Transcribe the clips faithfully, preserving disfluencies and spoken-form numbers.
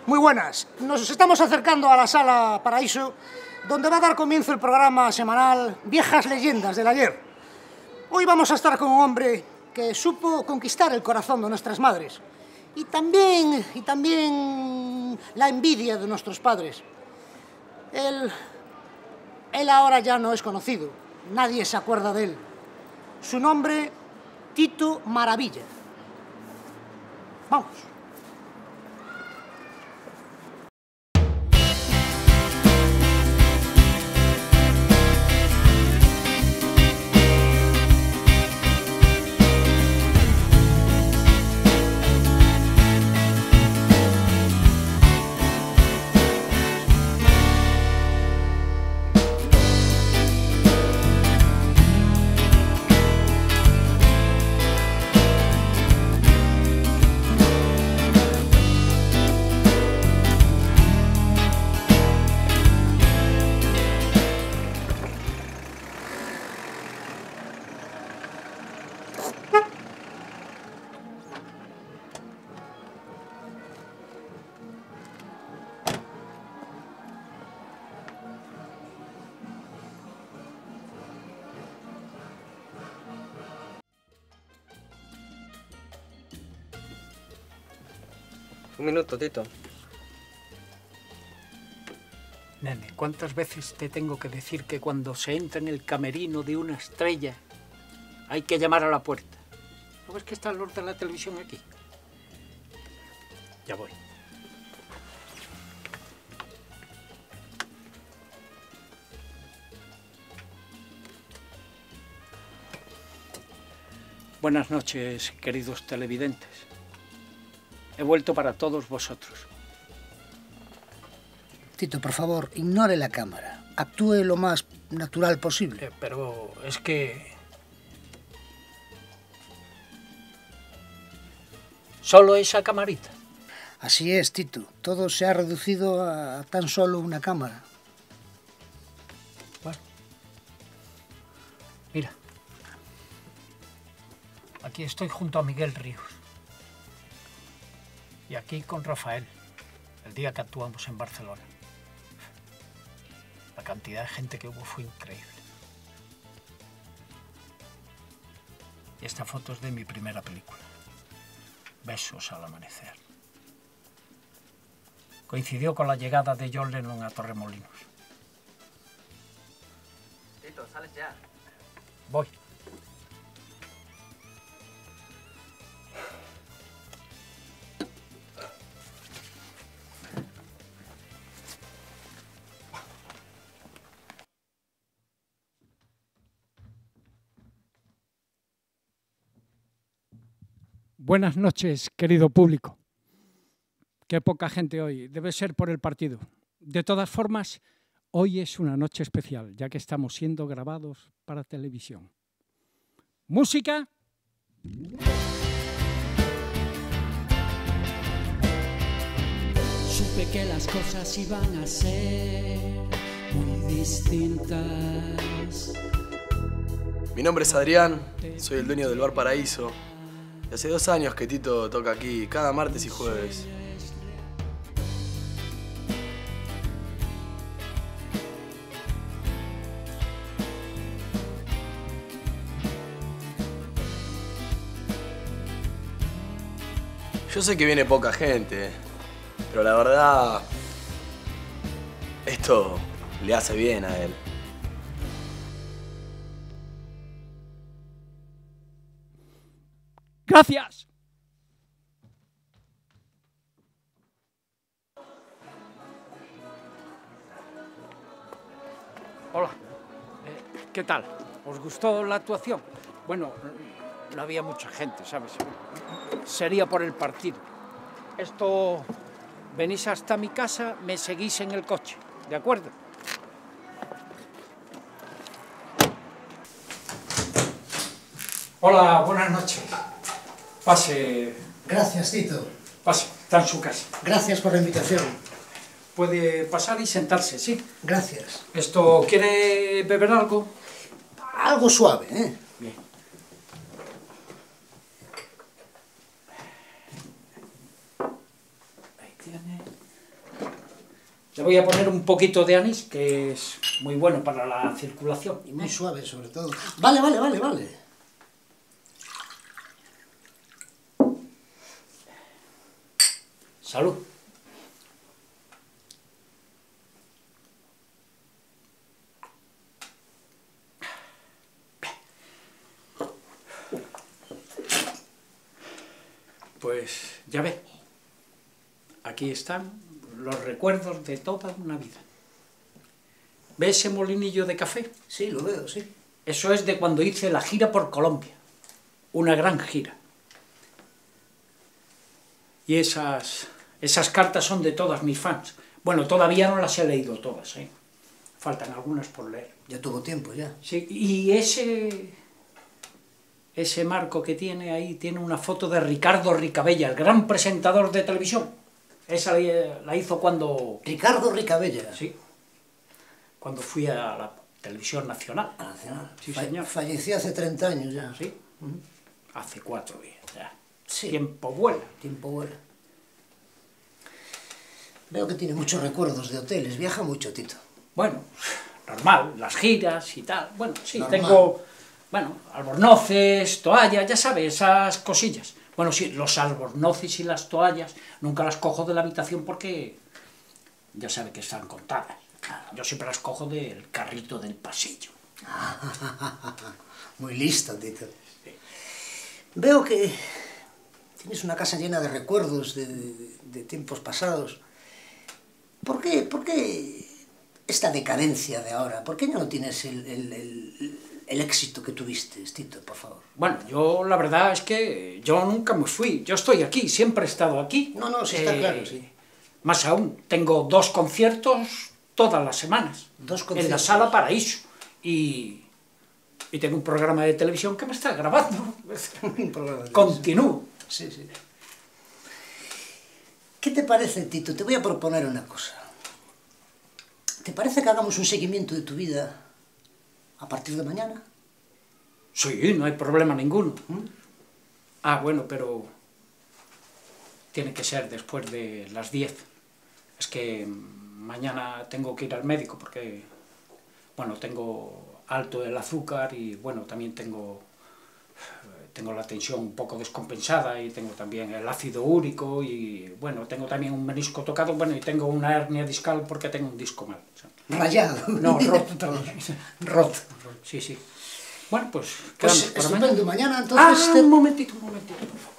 Muy buenas. Nos estamos acercando a la Sala Paraíso, donde va a dar comienzo el programa semanal Viejas Leyendas del Ayer. Hoy vamos a estar con un hombre que supo conquistar el corazón de nuestras madres y también, y también la envidia de nuestros padres. Él, él ahora ya no es conocido, nadie se acuerda de él. Su nombre, Tito Maravilla. Vamos. Un minuto, Tito. Nene, ¿cuántas veces te tengo que decir que cuando se entra en el camerino de una estrella hay que llamar a la puerta? ¿No ves que está el Lord de la televisión aquí? Ya voy. Buenas noches, queridos televidentes. He vuelto para todos vosotros. Tito, por favor, ignore la cámara. Actúe lo más natural posible. Eh, pero es que... ¿Solo esa camarita? Así es, Tito. Todo se ha reducido a tan solo una cámara. Bueno. Mira. Aquí estoy junto a Miguel Ríos. Y aquí con Rafael, el día que actuamos en Barcelona. La cantidad de gente que hubo fue increíble. Y esta foto es de mi primera película, Besos al amanecer. Coincidió con la llegada de John Lennon a Torremolinos. Tito, sales ya. Voy. Buenas noches, querido público. Qué poca gente hoy. Debe ser por el partido. De todas formas, hoy es una noche especial, ya que estamos siendo grabados para televisión. ¡Música! Supe que las cosas iban a ser muy distintas. Mi nombre es Adrián, soy el dueño del Bar Paraíso. Y hace dos años que Tito toca aquí, cada martes y jueves. Yo sé que viene poca gente, pero la verdad, esto le hace bien a él. ¡Gracias! Hola. Eh, ¿Qué tal? ¿Os gustó la actuación? Bueno, no había mucha gente, ¿sabes? Sería por el partido. Esto... Venís hasta mi casa, me seguís en el coche, ¿de acuerdo? Hola, buenas noches. Pase... Gracias, Tito. Pase, está en su casa. Gracias por la invitación. Puede pasar y sentarse, ¿sí? Gracias. ¿Esto quiere beber algo? Algo suave, ¿eh? Bien. Ahí tiene. Le voy a poner un poquito de anís, que es muy bueno para la circulación. Y muy suave, sobre todo. Vale, vale, vale, vale. Salud. Pues ya ve, aquí están los recuerdos de toda una vida. ¿Ve ese molinillo de café? Sí, lo veo, sí. Eso es de cuando hice la gira por Colombia, una gran gira. Y esas, esas cartas son de todas mis fans. Bueno, todavía no las he leído todas, ¿eh? Faltan algunas por leer. Ya tuvo tiempo, ya. Sí, y ese... Ese marco que tiene ahí, tiene una foto de Ricardo Ricabella, el gran presentador de televisión. Esa la hizo cuando... Ricardo Ricabella. Sí. Cuando fui a la televisión nacional. A nacional. Sí, Fa señor. Falleció hace treinta años ya. Sí. Uh-huh. Hace cuatro días ya. Sí. Tiempo vuela. Tiempo vuela. Veo que tiene muchos recuerdos de hoteles. Viaja mucho, Tito. Bueno, normal, las giras y tal. Bueno, sí, Normal. tengo... Bueno, albornoces, toallas, ya sabes, esas cosillas. Bueno, sí, los albornoces y las toallas nunca las cojo de la habitación porque ya sabe que están contadas. Yo siempre las cojo del carrito del pasillo. Muy listo, Tito. Sí. Veo que tienes una casa llena de recuerdos de, de, de tiempos pasados. ¿Por qué, por qué esta decadencia de ahora? ¿Por qué no tienes el... el, el el éxito que tuviste, Tito, por favor? Bueno, yo la verdad es que yo nunca me fui. Yo estoy aquí, siempre he estado aquí. No, no, sí está eh, claro, sí. Más aún, tengo dos conciertos todas las semanas. Dos conciertos. En la Sala Paraíso. Y, y tengo un programa de televisión que me está grabando. Un programa de Continúo. Sí, sí. ¿Qué te parece, Tito? Te voy a proponer una cosa. ¿Te parece que hagamos un seguimiento de tu vida a partir de mañana? Sí, no hay problema ninguno. ¿Mm? Ah, bueno, pero tiene que ser después de las diez. Es que mañana tengo que ir al médico porque, bueno, tengo alto el azúcar y, bueno, también tengo, tengo la tensión un poco descompensada y tengo también el ácido úrico y, bueno, tengo también un menisco tocado, bueno, y tengo una hernia discal porque tengo un disco mal. Rayado. No, roto. roto. Sí, sí. Bueno, pues... Pues estupendo, mañana entonces... Ah, te... un momentito, un momentito, por favor.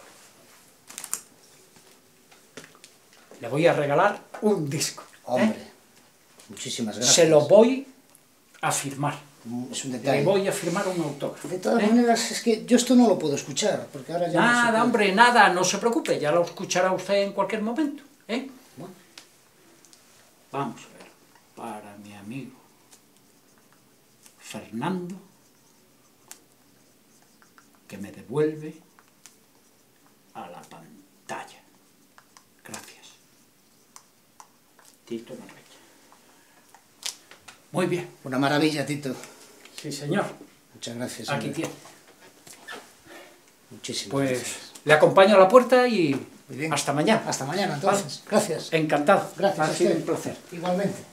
Le voy a regalar un disco. Hombre, ¿eh? Muchísimas gracias. Se lo voy a firmar. Es un detalle. Le voy a firmar un autógrafo. De todas ¿eh? maneras, es que yo esto no lo puedo escuchar, porque ahora ya Nada, no se puede. hombre, nada, no se preocupe, ya lo escuchará usted en cualquier momento, ¿eh? Bueno. Vamos a ver, para mi amigo Fernando, que me devuelve a la pantalla. Gracias. Tito Manrique. Muy bien. Una maravilla, Tito. Sí, señor. Muchas gracias. Aquí hombre. tiene. Muchísimas Pues gracias. le acompaño a la puerta y Muy bien. hasta mañana. Hasta mañana, entonces. Vale. Gracias. Encantado. Gracias. Ha sido un placer. Igualmente.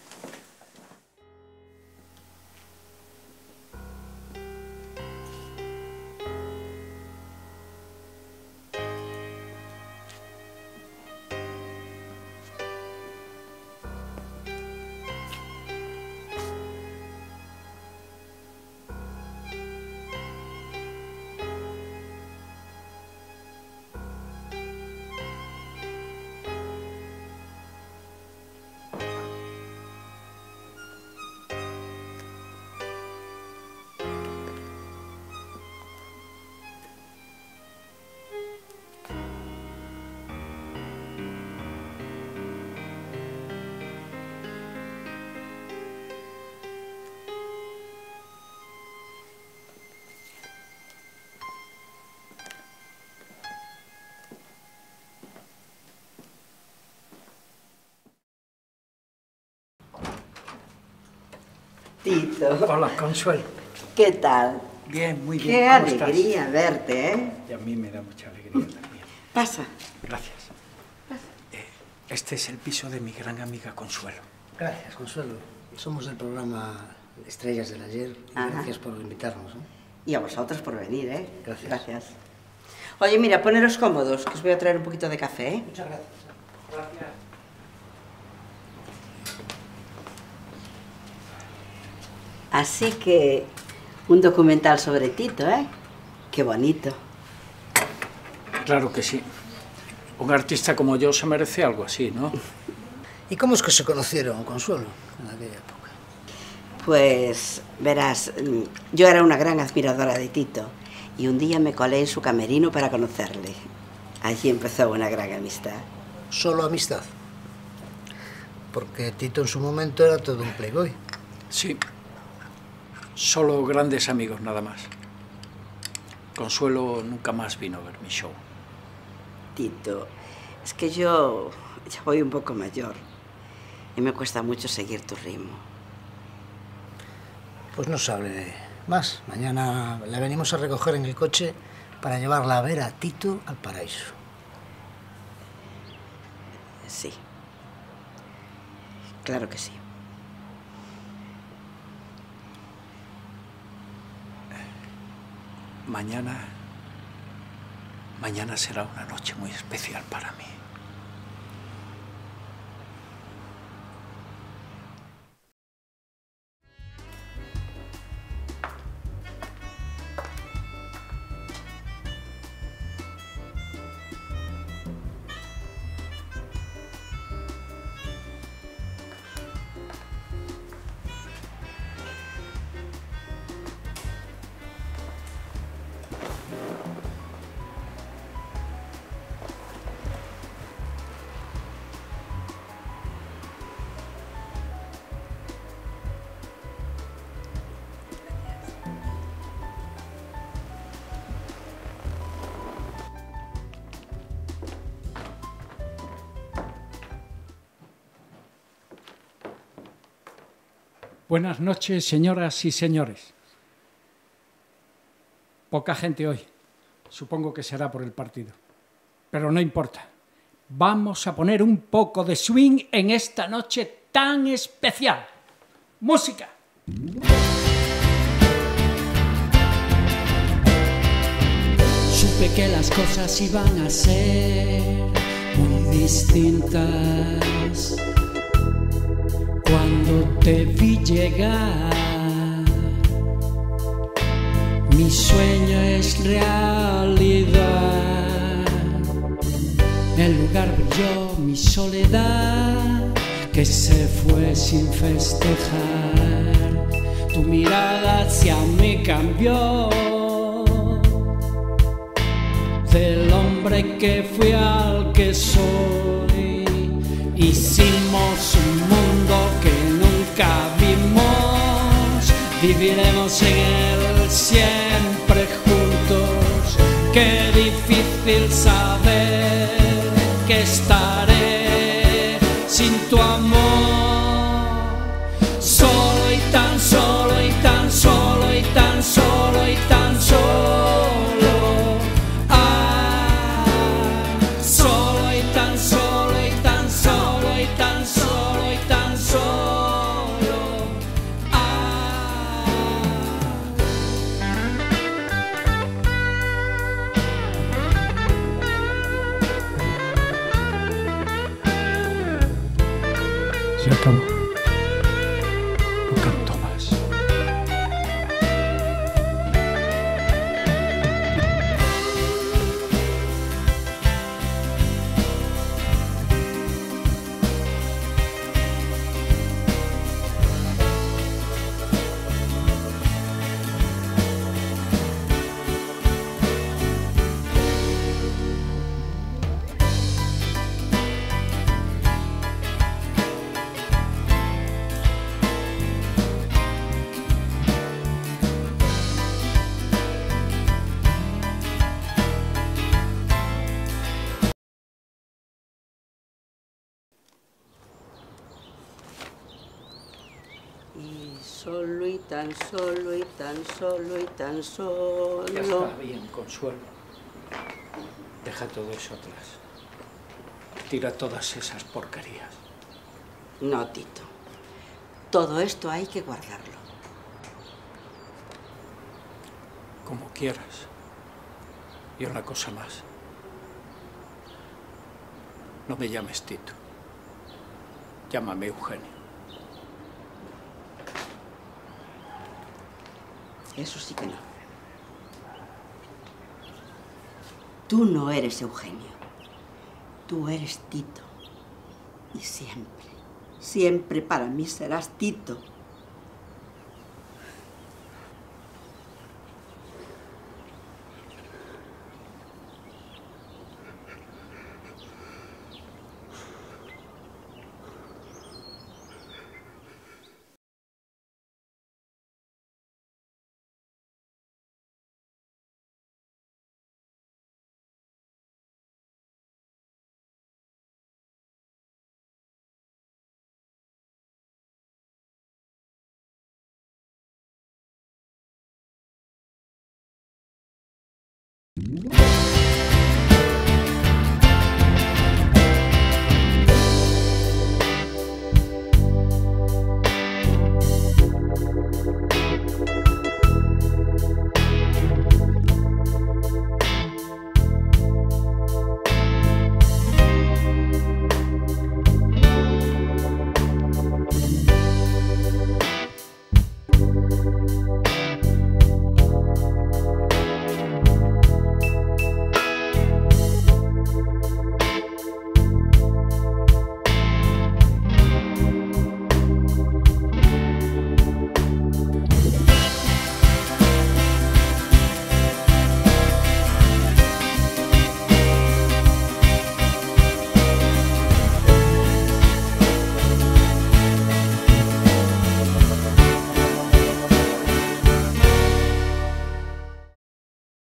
Tito. Hola, Consuelo. ¿Qué tal? Bien, muy bien. Qué ¿Cómo alegría estás? verte, ¿eh? Y a mí me da mucha alegría también. Pasa. Gracias. Eh, este es el piso de mi gran amiga Consuelo. Gracias, Consuelo. Somos del programa Estrellas del Ayer y Ajá. gracias por invitarnos, ¿no? Y a vosotros por venir, ¿eh? Gracias. Gracias. Oye, mira, poneros cómodos, que os voy a traer un poquito de café, ¿eh? Muchas gracias. Gracias. Así que un documental sobre Tito, ¿eh? Qué bonito. Claro que sí. Un artista como yo se merece algo así, ¿no? ¿Y cómo es que se conocieron, Consuelo, en aquella época? Pues, verás, yo era una gran admiradora de Tito y un día me colé en su camerino para conocerle. Allí empezó una gran amistad. Solo amistad. Porque Tito en su momento era todo un playboy. Sí. Solo grandes amigos, nada más. Consuelo nunca más vino a ver mi show. Tito, es que yo ya voy un poco mayor y me cuesta mucho seguir tu ritmo. Pues no sabe más. Mañana la venimos a recoger en el coche para llevarla a ver a Tito al paraíso. Sí. Claro que sí. Mañana... Mañana será una noche muy especial para mí. Buenas noches, señoras y señores. Poca gente hoy. Supongo que será por el partido. Pero no importa. Vamos a poner un poco de swing en esta noche tan especial. ¡Música! Supe que las cosas iban a ser muy distintas cuando te vi llegar. Mi sueño es realidad. En lugar brilló mi soledad, que se fue sin festejar. Tu mirada hacia mí cambió. Del hombre que fui al que soy, hicimos un mundo que nunca vimos. Viviremos en él siempre juntos. Qué difícil saber que estaré sin tu amor. Solo y tan solo y tan solo y tan solo y tan solo. Se acabó. No canto más. Solo y tan solo y tan solo y tan solo. Ya está bien, Consuelo. Deja todo eso atrás. Tira todas esas porquerías. No, Tito. Todo esto hay que guardarlo. Como quieras. Y una cosa más. No me llames Tito. Llámame Eugenio. Eso sí que no. Tú no eres Eugenio. Tú eres Tito. Y siempre, siempre para mí serás Tito. Thank you.